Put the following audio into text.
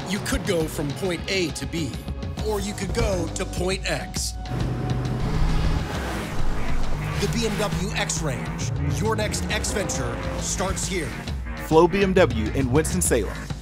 You could go from point A to B, or you could go to point X. The BMW X range, your next X venture, starts here. Flow BMW in Winston-Salem.